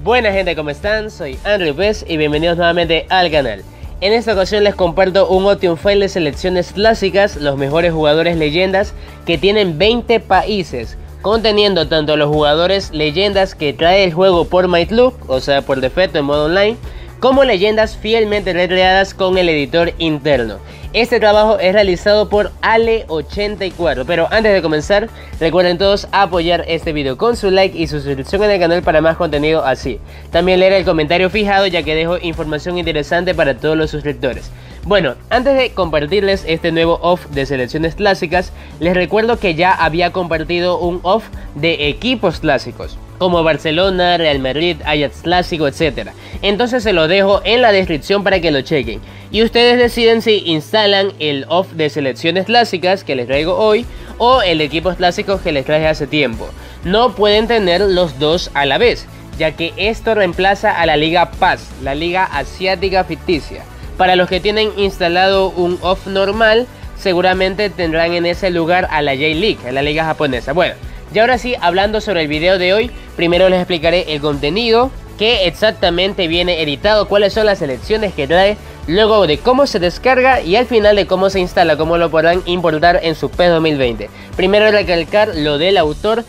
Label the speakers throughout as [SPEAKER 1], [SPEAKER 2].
[SPEAKER 1] Buena gente, ¿cómo están? Soy Andrew Pez y bienvenidos nuevamente al canal. En esta ocasión les comparto un Option File de selecciones clásicas, los mejores jugadores leyendas que tienen 20 países, conteniendo tanto los jugadores leyendas que trae el juego por MyTlook, o sea por defecto en modo online, como leyendas fielmente recreadas con el editor interno. Este trabajo es realizado por Ale84, pero antes de comenzar, recuerden todos apoyar este video con su like y su suscripción en el canal para más contenido así. También leer el comentario fijado, ya que dejo información interesante para todos los suscriptores. Bueno, antes de compartirles este nuevo off de selecciones clásicas, les recuerdo que ya había compartido un off de equipos clásicos, como Barcelona, Real Madrid, Ajax clásico, etc. Entonces se lo dejo en la descripción para que lo chequen. Y ustedes deciden si instalan el off de selecciones clásicas que les traigo hoy o el de equipos clásicos que les traje hace tiempo. No pueden tener los dos a la vez, ya que esto reemplaza a la Liga PAS, la Liga Asiática Ficticia. Para los que tienen instalado un off normal, seguramente tendrán en ese lugar a la J-League, a la liga japonesa. Bueno, y ahora sí, hablando sobre el video de hoy, primero les explicaré el contenido, qué exactamente viene editado, cuáles son las selecciones que trae, luego de cómo se descarga y al final de cómo se instala, cómo lo podrán importar en su PES 2020. Primero recalcar lo del autor,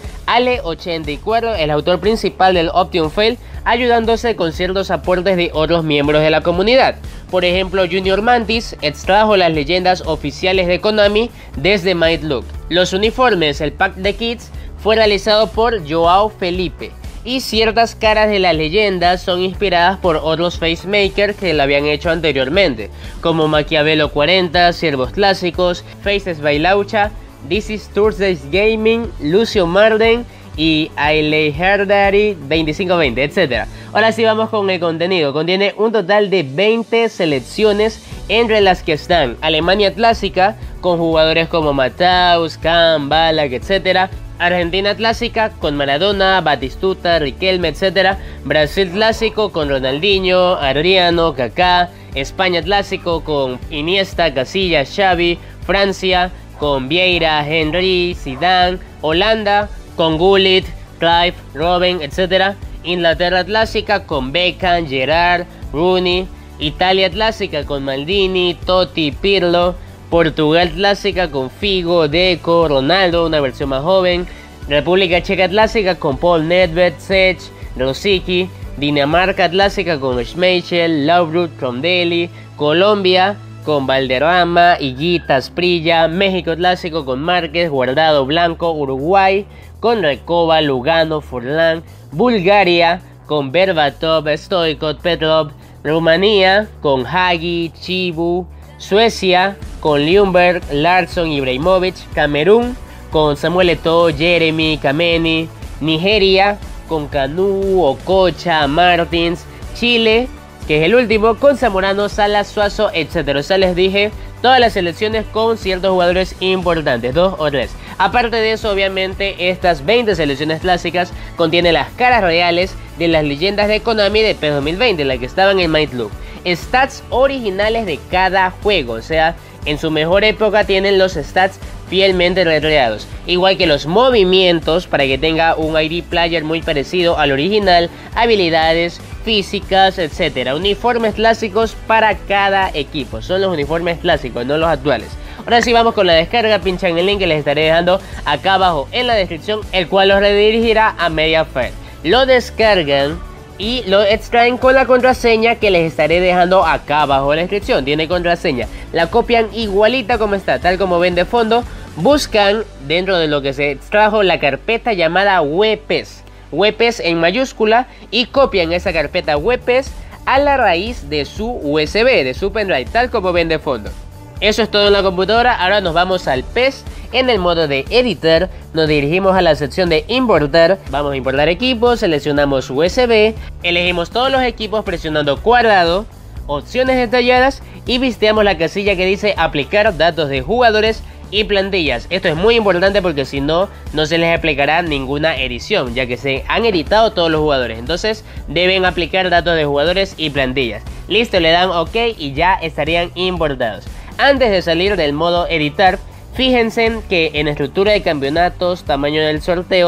[SPEAKER 1] Ale84, el autor principal del Option File, ayudándose con ciertos aportes de otros miembros de la comunidad. Por ejemplo, Junior Mantis extrajo las leyendas oficiales de Konami desde MyTlook. Los uniformes, el pack de kits, fue realizado por Joao Felipe. Y ciertas caras de las leyendas son inspiradas por otros facemakers que lo habían hecho anteriormente, como Maquiavelo 40, Ciervos Clásicos, Faces by Laucha, This is Thursday's Gaming, Lucio Marden y Ailey Herdary 2520, etc. Ahora sí vamos con el contenido. Contiene un total de 20 selecciones, entre las que están Alemania Clásica, con jugadores como Matthaus, Kahn, Ballack, etc. Argentina Clásica con Maradona, Batistuta, Riquelme, etc. Brasil Clásico con Ronaldinho, Adriano, Kaká. España Clásico con Iniesta, Casillas, Xavi. Francia con Vieira, Henry, Zidane. Holanda con Gullit, Cruyff, Robben, etc. Inglaterra Clásica con Beckham, Gerrard, Rooney. Italia Clásica con Maldini, Totti, Pirlo. Portugal Clásica con Figo, Deco, Ronaldo, una versión más joven. República Checa Clásica con Paul Nedved, Sech, Rosicky. Dinamarca Clásica con Schmeichel, Laudrup, Rondelli. Colombia con Valderrama, Higuita, Asprilla. México Clásico con Márquez, Guardado, Blanco. Uruguay con Recoba, Lugano, Forlán. Bulgaria con Berbatov, Stoichkov, Petrov. Rumanía con Hagi, Chibu. Suecia con Ljungberg, Larsson, Ibrahimovic. Camerún con Samuel Eto'o, Jeremy, Kameni. Nigeria con Kanu, Okocha, Martins. Chile, que es el último, con Zamorano, Salas, Suazo, etc. O sea, les dije todas las selecciones con ciertos jugadores importantes, 2 o 3. Aparte de eso, obviamente, estas 20 selecciones clásicas contienen las caras reales de las leyendas de Konami de PES 2020, las que estaban en MyTlook. Stats originales de cada juego, o sea, en su mejor época tienen los stats fielmente recreados, igual que los movimientos para que tenga un ID player muy parecido al original, habilidades físicas, etc. Uniformes clásicos para cada equipo, son los uniformes clásicos, no los actuales. Ahora sí vamos con la descarga, pinchan el link que les estaré dejando acá abajo en la descripción, el cual los redirigirá a Mediafire. Lo descargan y lo extraen con la contraseña que les estaré dejando acá abajo en la descripción. Tiene contraseña, la copian igualita como está, tal como ven de fondo. Buscan dentro de lo que se extrajo la carpeta llamada WPES, WPES en mayúscula, y copian esa carpeta WPES a la raíz de su USB, de su pendrive, tal como ven de fondo. Eso es todo en la computadora. Ahora nos vamos al PES. En el modo de editar nos dirigimos a la sección de importar. Vamos a importar equipos, seleccionamos USB, elegimos todos los equipos presionando cuadrado, opciones detalladas y visteamos la casilla que dice aplicar datos de jugadores y plantillas. Esto es muy importante porque si no, no se les aplicará ninguna edición, ya que se han editado todos los jugadores. Entonces deben aplicar datos de jugadores y plantillas. Listo, le dan OK y ya estarían importados. Antes de salir del modo editar, fíjense que en estructura de campeonatos, tamaño del sorteo,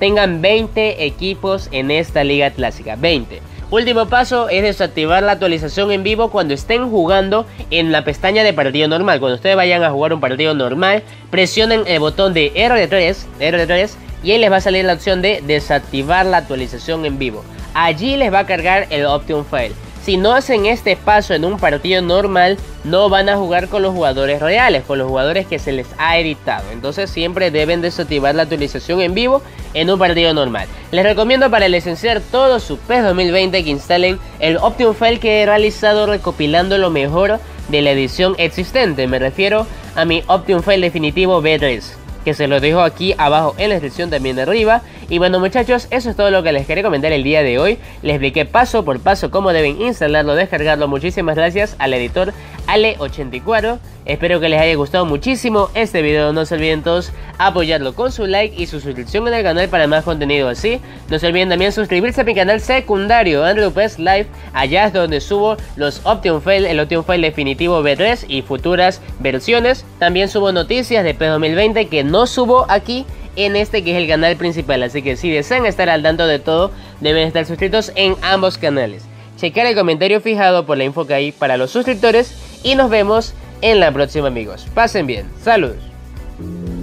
[SPEAKER 1] tengan 20 equipos en esta liga clásica, 20. Último paso es desactivar la actualización en vivo cuando estén jugando en la pestaña de partido normal. Cuando ustedes vayan a jugar un partido normal, presionen el botón de R3 y ahí les va a salir la opción de desactivar la actualización en vivo. Allí les va a cargar el Option File. Si no hacen este paso en un partido normal, no van a jugar con los jugadores reales, con los jugadores que se les ha editado. Entonces siempre deben desactivar la actualización en vivo en un partido normal. Les recomiendo para licenciar todo su PES 2020 que instalen el Option File que he realizado recopilando lo mejor de la edición existente. Me refiero a mi Option File definitivo V3, que se lo dejo aquí abajo en la descripción, también arriba. Y bueno muchachos, eso es todo lo que les quería comentar el día de hoy. Les expliqué paso por paso cómo deben instalarlo, descargarlo. Muchísimas gracias al editor Ale84. Espero que les haya gustado muchísimo este video. No se olviden todos apoyarlo con su like y su suscripción en el canal para más contenido así. No se olviden también suscribirse a mi canal secundario Andrew PES Live. Allá es donde subo los Option File, el Option File definitivo V3 y futuras versiones. También subo noticias de PES 2020 que no subo aquí en este que es el canal principal. Así que si desean estar al tanto de todo, deben estar suscritos en ambos canales. Checar el comentario fijado por la info que hay para los suscriptores y nos vemos en la próxima amigos. Pasen bien, saludos.